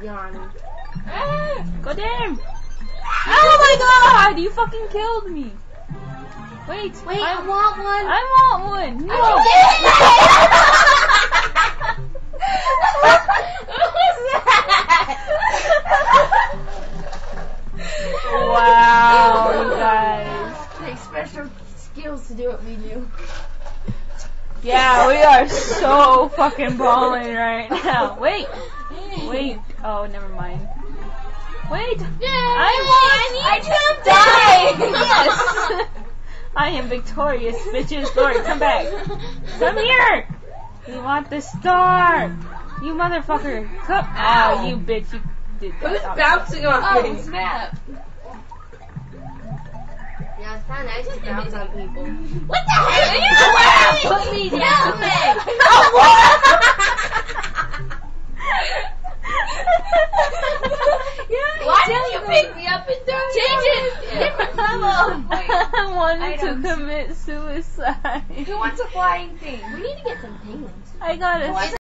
Yawn. Go damn! Oh my god! You fucking killed me! Wait, I want one! I want one! No! Wow, you guys. Take special skills to do what we do. Yeah, we are so fucking balling right now. Wait. Oh, never mind. Wait. I jumped die! Yes. I am victorious, bitches. Lord, come back. Come here. You want the star? You motherfucker. Come. Oh, you bitch. You did that. Who's bouncing off me? Oh, snap. Yeah, it's kind of nice to bounce on people. What the heck? Put me down, man! Why did you pick me up and throw me? Change it! I wanted to commit suicide. Who wants a flying thing? We need to get some penguins. I got a